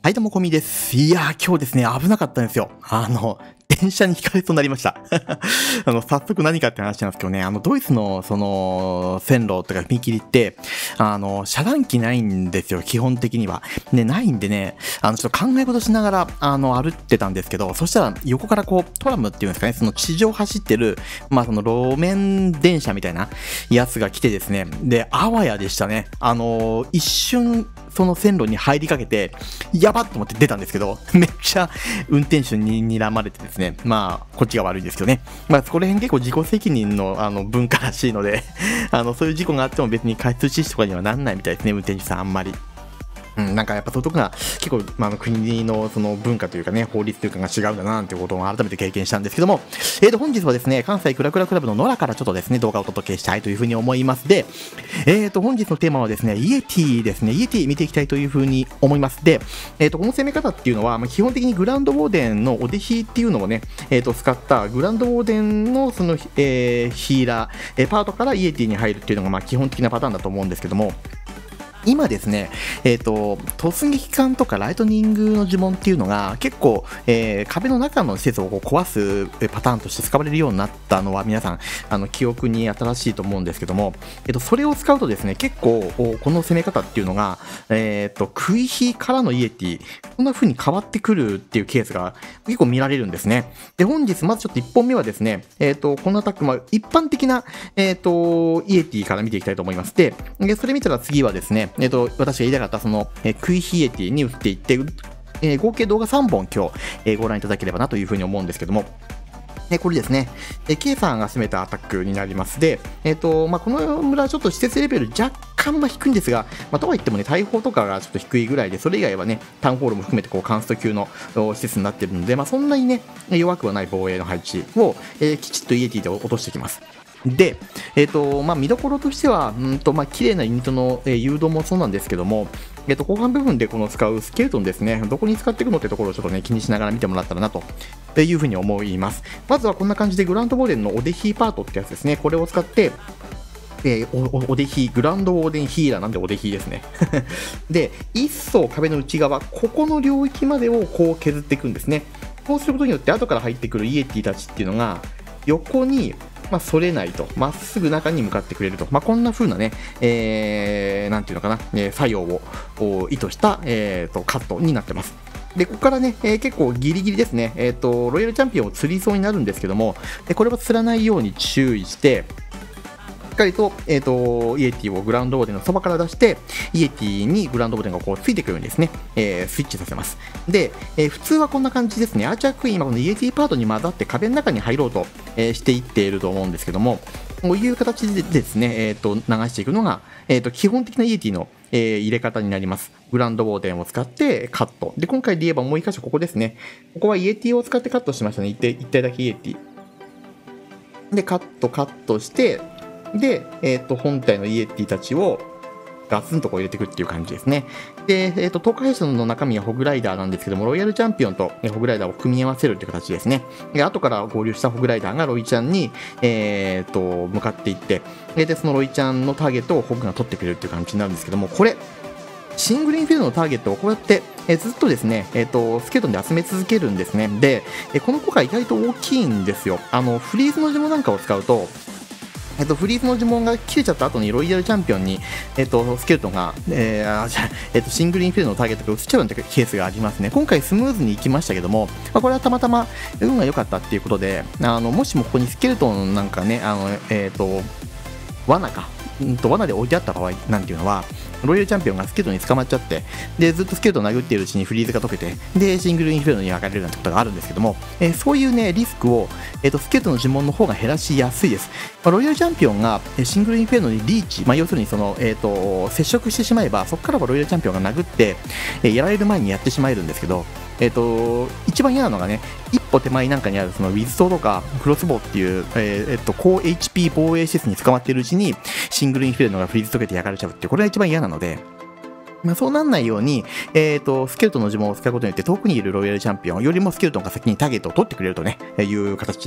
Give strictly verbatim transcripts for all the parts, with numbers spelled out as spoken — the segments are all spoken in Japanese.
はい、どうも、こみです。いやー、今日ですね、危なかったんですよ。あの、電車にひかれそうになりました。あの、早速何かって話なんですけどね、あの、ドイツの、その、線路とか踏切って、あの、遮断機ないんですよ、基本的には。ね、ないんでね、あの、ちょっと考え事しながら、あの、歩ってたんですけど、そしたら、横からこう、トラムっていうんですかね、その地上走ってる、まあ、その路面電車みたいなやつが来てですね、で、あわやでしたね。あの、一瞬、その線路に入りかけて、やばっと思って出たんですけど、めっちゃ運転手に睨まれてですね、まあ、こっちが悪いんですけどね。まあ、この辺結構自己責任のあの文化らしいので、あの、そういう事故があっても別に過失致死とかにはなんないみたいですね、運転手さんあんまり。うん、なんかやっぱそういうとこが結構、まあ、国のその文化というかね、法律というかが違うんだななんていうことを改めて経験したんですけども、えーと、本日はですね、関西クラクラクラブのノラからちょっとですね、動画をお届けしたいというふうに思います。で、えーと、本日のテーマはですね、イエティですね、イエティ見ていきたいというふうに思います。で、えーと、この攻め方っていうのは、まあ、基本的にグランドウォーデンのお弟子っていうのをね、えーと、使ったグランドウォーデンのその、えー、ヒーラー、えー、パートからイエティに入るっていうのがまあ基本的なパターンだと思うんですけども、今ですね、えっ、ー、と、突撃艦とかライトニングの呪文っていうのが結構、えー、壁の中の施設をこう壊すパターンとして使われるようになったのは皆さん、あの、記憶に新しいと思うんですけども、えっ、ー、と、それを使うとですね、結構、この攻め方っていうのが、えっ、ー、と、クイヒからのイエティ、こんな風に変わってくるっていうケースが結構見られるんですね。で、本日、まずちょっといっぽんめはですね、えっ、と、このアタック、まあ、一般的な、えっ、と、イエティから見ていきたいと思います。で、それ見たら次はですね、えっと、私が言いたかったその、えー、クイヒエティに打っていって、えー、合計動画さんぼん今日、えー、ご覧いただければなというふうに思うんですけども、えこれですね、え K さんが攻めたアタックになります。で、えーとまあ、この村はちょっと施設レベル若干は低いんですが、まあ、とはいってもね、大砲とかがちょっと低いぐらいで、それ以外はね、タウンホールも含めてこうカンスト級の施設になっているので、まあ、そんなにね、弱くはない防衛の配置を、えー、きちっとイエティで落としてきます。で、えーとまあ、見どころとしては、うんとまあ綺麗なユニットの、えー、誘導もそうなんですけども、えー、と後半部分でこの使うスケルトンですね、どこに使っていくのってところをちょっとね気にしながら見てもらったらなというふうに思います。まずはこんな感じでグランドウォーデンのお弟子パートってやつですね、これを使って、えー、お, お弟子、グランドウォーデンヒーラーなんでお弟子ですね。で、一層壁の内側、ここの領域までをこう削っていくんですね。こうすることによって後から入ってくるイエティたちっていうのが横にまあ、反れないと、まっすぐ中に向かってくれると、まあ、こんな風なね、えー、なんていうのかな、えー、作用を意図した、えー、とカットになってます。で、ここからね、えー、結構ギリギリですね、えーと、ロイヤルチャンピオンを釣りそうになるんですけども、これは釣らないように注意して、しっかりと、えーと、イエティをグラウンドウォーデンのそばから出して、イエティにグラウンドウォーデンがこうついていくようにですね、えー、スイッチさせます。で、えー、普通はこんな感じですね。アーチャークイーンはこのイエティパートに混ざって壁の中に入ろうと、えー、していっていると思うんですけども、こういう形でですね、えーと、流していくのが、えーと、基本的なイエティの、えー、入れ方になります。グラウンドウォーデンを使ってカット。で、今回で言えばもう一箇所ここですね。ここはイエティを使ってカットしましたね。一体、一体だけイエティ。で、カット、カットして、で、えっと、本体のイエティたちをガツンとこう入れていくっていう感じですね。で、えっと、トーク配信の中身はホグライダーなんですけども、ロイヤルチャンピオンとホグライダーを組み合わせるっていう形ですね。で、後から合流したホグライダーがロイちゃんに、えっと、向かっていって、で、そのロイちゃんのターゲットをホグが取ってくれるっていう感じになるんですけども、これ、シングルインフィールドのターゲットをこうやって、えずっとですね、えっと、スケルトンで集め続けるんですね。で、この効果意外と大きいんですよ。あの、フリーズの呪文なんかを使うと、えっと、フリーズの呪文が切れちゃった後にロイヤルチャンピオンに、えっと、スケルトンが、えー、あじゃえっと、シングルインフィールドのターゲットが移っちゃうようなケースがありますね。今回スムーズにいきましたけども、まあ、これはたまたま運が良かったっていうことで、あのもしもここにスケルトンなんかね、あのえっと罠か、うんと罠で置いてあった場合なんていうのは、ロイヤルチャンピオンがスケルトンに捕まっちゃって、でずっとスケルトンを殴っているうちにフリーズが解けて、でシングルインフィールドに分かれるなんてことがあるんですけども、えー、そういうねリスクを、えー、とスケルトンの呪文の方が減らしやすいです。まあ、ロイヤルチャンピオンがシングルインフィールドにリーチ、まあ、要するにその、えー、と接触してしまえば、そこからはロイヤルチャンピオンが殴って、えー、やられる前にやってしまえるんですけど、えー、と一番嫌なのがね、一歩手前なんかにあるそのウィズソーとかクロスボウっていう、えーえー、と高 エイチピー 防衛施設に捕まっているうちにシングルインフィールドがフリーズ解けてやられちゃうっていう、これが一番嫌なので、まあ、そうなんないように、えーと、スケルトンの呪文を使うことによって遠くにいるロイヤルチャンピオンよりもスケルトンが先にターゲットを取ってくれるとね、いう形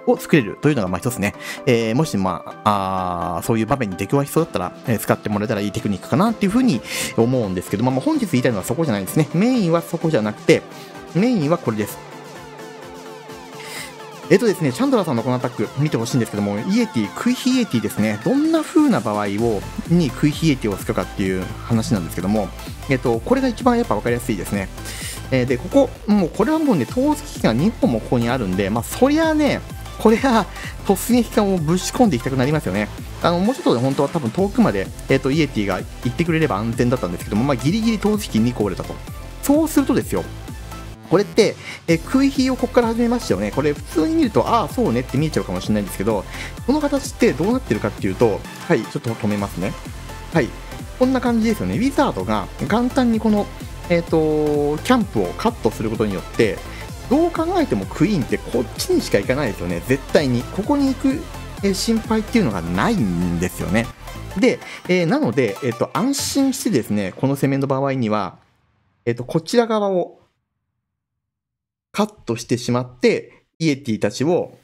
を作れるというのがまあ一つね、えー、もしまあ、あそういう場面に出くわしそうだったら、えー、使ってもらえたらいいテクニックかなっていうふうに思うんですけど、まあ、本日言いたいのはそこじゃないですね。メインはそこじゃなくて、メインはこれです。えっとですね、チャンドラーさんのこのアタック見てほしいんですけども、イエティ、クイヒイエティですね、どんな風な場合をにクイヒイエティを使うかっていう話なんですけども、えっと、これが一番やっぱ分かりやすいですね。えー、で、ここ、もうこれはもうね、投石機がにほんもここにあるんで、まあ、そりゃね、これは突撃艦をぶち込んでいきたくなりますよね。あのもうちょっとで本当は多分遠くまで、えー、とイエティが行ってくれれば安全だったんですけども、まあ、ギリギリ投石機にこ折れたと。そうするとですよ、これって、えクイヒをここから始めましたよね。これ普通に見ると、ああ、そうねって見えちゃうかもしれないんですけど、この形ってどうなってるかっていうと、はい、ちょっと止めますね。はい、こんな感じですよね。ウィザードが簡単にこの、えーと、キャンプをカットすることによって、どう考えてもクイーンってこっちにしか行かないですよね。絶対に。ここに行く、えー、心配っていうのがないんですよね。で、えー、なので、えーと、安心してですね、この攻めの場合には、えーと、こちら側を、カットしてしまって、イエティたちを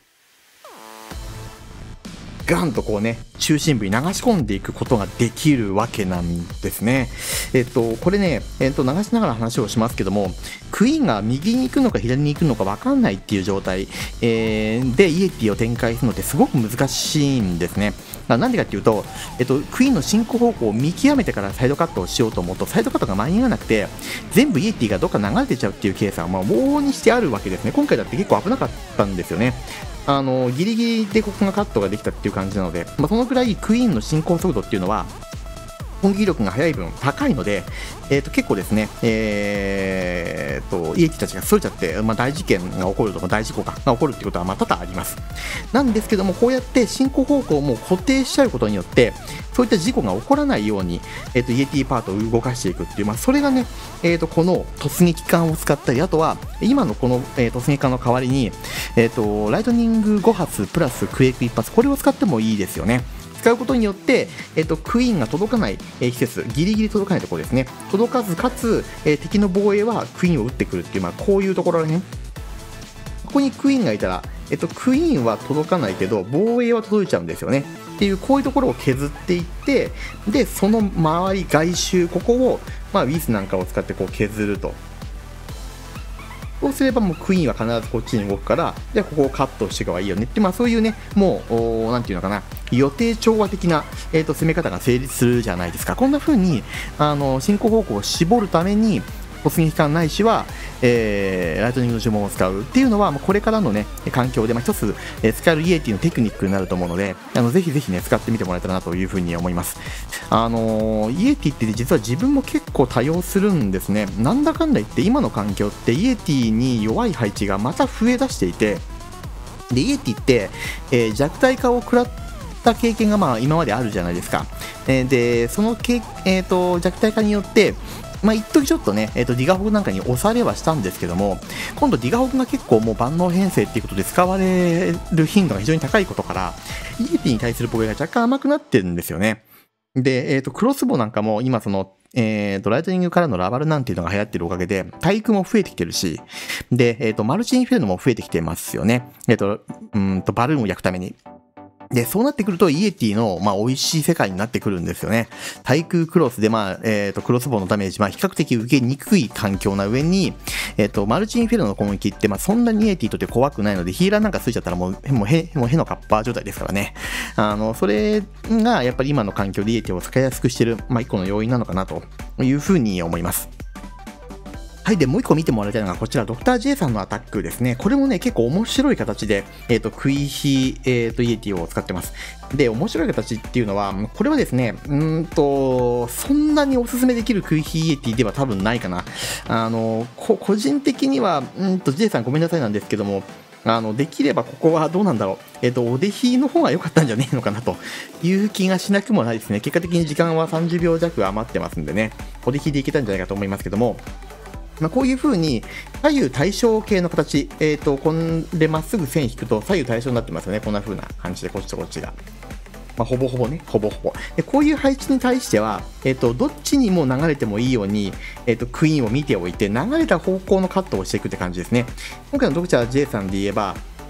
ガンとこうね、中心部に流し込んでいくことができるわけなんですね。えっと、これね、えっと、流しながら話をしますけども、クイーンが右に行くのか左に行くのか分かんないっていう状態、えー、でイエティを展開するのってすごく難しいんですね。なんでかっていうと、えっと、クイーンの進行方向を見極めてからサイドカットをしようと思うと、サイドカットが間に合わなくて、全部イエティがどっか流れてちゃうっていうケースは、まあ、往々にしてあるわけですね。今回だって結構危なかったんですよね。あのギリギリでここがカットができたっていう感じなので、まあ、そのくらいクイーンの進行速度っていうのは攻撃力が速い分高いので、えー、と結構ですね、えー、とイエティたちがそれちゃって、まあ、大事件が起こるとか大事故が起こるっていうことはまあ多々あります。なんですけども、こうやって進行方向をもう固定しちゃうことによってそういった事故が起こらないように、えー、とイエティパートを動かしていくっていう、まあ、それがね、えー、とこの突撃艦を使ったり、あとは今のこの、えー、突撃艦の代わりに、えー、とライトニングご発プラスクエイク一発、これを使ってもいいですよね。使うことによって、えっと、クイーンが届かない、えー、施設、ギリギリ届かないところですね、届かずかつ、えー、敵の防衛はクイーンを撃ってくるっていう、まあ、こういうところらね、ここにクイーンがいたら、えっと、クイーンは届かないけど防衛は届いちゃうんですよねっていう、こういうところを削っていって、でその周り外周、ここを、まあ、ウィスなんかを使ってこう削ると。そうすればもうクイーンは必ずこっちに動くから、じゃあここをカットしていけばいいよねって、まあ、そういうね、もうなんていうのかな、予定調和的な、えー、と攻め方が成立するじゃないですか。こんな風にあの進行方向を絞るために突撃艦ないしは、えー、ライトニングの呪文を使うっていうのは、これからのね環境で、まあ、一つ、えー、使えるイエティのテクニックになると思うので、あのぜひぜひね使ってみてもらえたらなというふうに思います。あのー、イエティって実は自分も結構多用するんですね。なんだかんだ言って今の環境ってイエティに弱い配置がまた増え出していて、でイエティって、えー、弱体化を食らった経験がまあ今まであるじゃないですか。えー、でそのけ、えー、と弱体化によってまあ、一時ちょっとね、えー、とディガホグなんかに押されはしたんですけども、今度ディガホグが結構もう万能編成っていうことで使われる頻度が非常に高いことから、イエティに対する防衛が若干甘くなってるんですよね。で、えー、とクロスボウなんかも今その、えー、とライトニングからのラバルなんていうのが流行ってるおかげで、対空も増えてきてるし、で、えー、とマルチインフェルノも増えてきてますよね。えー、とうんとバルーンを焼くために。で、そうなってくると、イエティの、まあ、美味しい世界になってくるんですよね。対空クロスで、まあ、えっと、クロスボウのダメージ、まあ、比較的受けにくい環境な上に、えっと、マルチインフェルノの攻撃って、まあ、そんなにイエティとって怖くないので、ヒーラーなんかついちゃったらもう、もうへ、もうへのカッパー状態ですからね。あの、それが、やっぱり今の環境でイエティを使いやすくしてる、まあ、一個の要因なのかな、というふうに思います。はい。で、もう一個見てもらいたいのが、こちら、ドクター J さんのアタックですね。これもね、結構面白い形で、えっと、クイヒ、えっと、イエティを使ってます。で、面白い形っていうのは、これはですね、うんと、そんなにおすすめできるクイヒイエティでは多分ないかな。あの、個人的には、うんと、J さんごめんなさいなんですけども、あの、できればここはどうなんだろう。えっと、おでひの方が良かったんじゃねえのかなという気がしなくもないですね。結果的に時間はさんじゅうびょう弱余ってますんでね、おでひでいけたんじゃないかと思いますけども、まあ、こういう風に左右対称系の形、えーと、こんでまっすぐ線引くと左右対称になってますよね。こんな風な感じでこっちとこっちが。まあ、ほぼほぼね、ほぼほぼ。でこういう配置に対しては、えーと、どっちにも流れてもいいように、えーと、クイーンを見ておいて、流れた方向のカットをしていくって感じですね。今回のドクター J さんで言えば、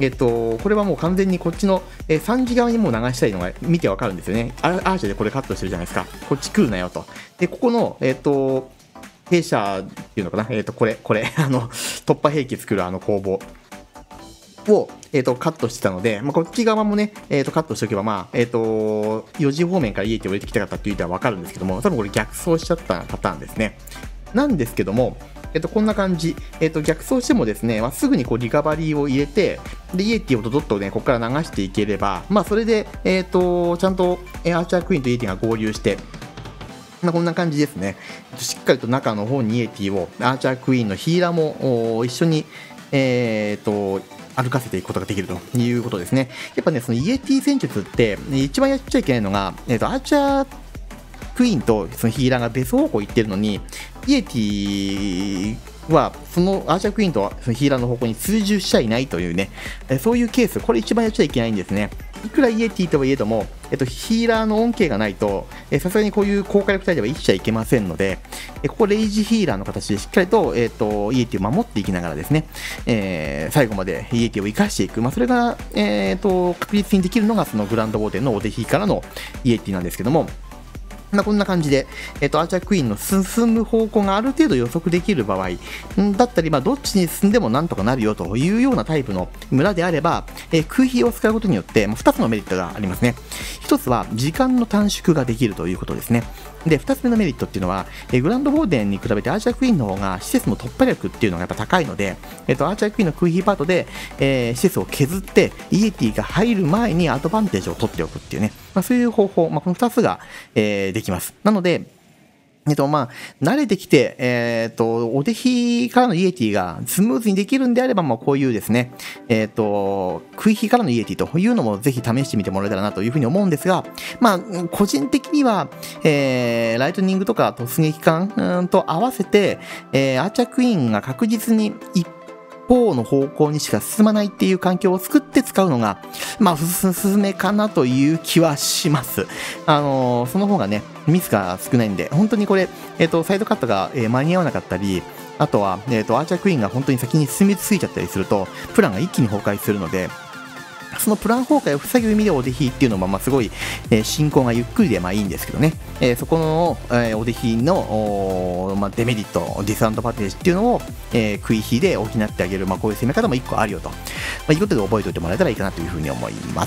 えっと、これはもう完全にこっちの、えー、さんじ側にもう流したいのが見てわかるんですよね。アアーチェでこれカットしてるじゃないですか。こっち来るなよと。で、ここの、えっと、弊社っていうのかな、えっと、これ、これ、あの、突破兵器作るあの工房を、えっと、カットしてたので、まあ、こっち側もね、えっと、カットしておけば、まあ、えっと、よじ方面からイエティを入れてきたかったっていうのはわかるんですけども、多分これ逆走しちゃったパターンですね。なんですけども、えっと、こんな感じ、えっと、逆走してもですね、まあ、すぐにこうリカバリーを入れて、で、イエティをドドッとね、ここから流していければ、まあ、それで、えっと、ちゃんと、えアーチャークイーンとイエティが合流して、まあ、こんな感じですね。しっかりと中の方にイエティを、アーチャークイーンのヒーラーも一緒に、えっと、歩かせていくことができるということですね。やっぱね、そのイエティ戦術って、一番やっちゃいけないのが、えっと、アーチャークイーンとそのヒーラーが別方向行ってるのに、イエティはそのアーチャークイーンとそのヒーラーの方向に追従しちゃいないというね、そういうケース、これ一番やっちゃいけないんですね。いくらイエティとはいえども、えっと、ヒーラーの恩恵がないと、さすがにこういう高火力体では生きちゃいけませんので、えここレイジヒーラーの形でしっかりと、えっと、イエティを守っていきながらですね、えー、最後までイエティを生かしていく、まあ、それが、えー、と確実にできるのがそのグランドウォーデンのお手引からのイエティなんですけども、まあ、こんな感じで、えっと、アーチャークイーンの進む方向がある程度予測できる場合だったり、まあ、どっちに進んでもなんとかなるよというようなタイプの村であれば、えー、空飛を使うことによって、まあ、ふたつのメリットがありますね。ひとつは時間の短縮ができるということですね。で、ふたつめのメリットっていうのは、えー、グランドウォーデンに比べてアーチャークイーンの方が施設の突破力っていうのがやっぱ高いので、えっと、アーチャークイーンの空飛パートで、えー、施設を削ってイエティが入る前にアドバンテージを取っておくっていうね、まあ、そういう方法、まあ、このふたつが、えー、できます。なので、えっと、まあ、慣れてきて、えっと、お手引からのイエティがスムーズにできるんであれば、まあ、こういうですね、えっと、空飛からのイエティというのもぜひ試してみてもらえたらなというふうに思うんですが、まあ、個人的には、えー、ライトニングとか突撃艦と合わせて、えー、アーチャークイーンが確実に一方の方向にしか進まないっていう環境を作って使うのが、まあ、おすすめかなという気はします。あのー、その方がね、ミスが少ないんで、本当にこれ、えっと、サイドカットが、えー、間に合わなかったり、あとは、えっと、アーチャークイーンが本当に先に進みついちゃったりすると、プランが一気に崩壊するので、そのプラン崩壊を防ぐ意味でお手引っていうのも、まあ、すごい、えー、進行がゆっくりでまあいいんですけどね、えー、そこの、えー、お手引の、まあ、デメリット、ディスアドバンテージっていうのを、えー、食い火で補ってあげる、まあ、こういう攻め方もいっこあるよと、まあ、いうことで覚えておいてもらえたらいいかなというふうに思います。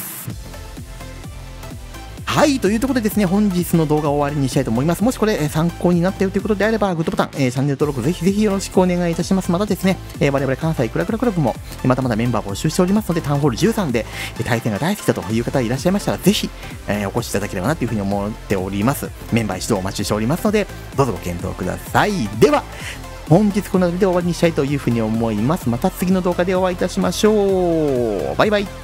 はい、というところでですね、本日の動画を終わりにしたいと思います。もしこれ、えー、参考になったよということであれば、グッドボタン、えー、チャンネル登録ぜひぜひよろしくお願いいたします。またですね、えー、我々関西クラクラクラブも、えー、またまだメンバー募集しておりますので、タウンホールじゅうさんで、えー、対戦が大好きだという方いらっしゃいましたら、ぜひ、えー、お越しいただければなというふうに思っております。メンバー一同お待ちしておりますので、どうぞご検討ください。では、本日この辺で終わりにしたいというふうに思います。また次の動画でお会いいたしましょう。バイバイ。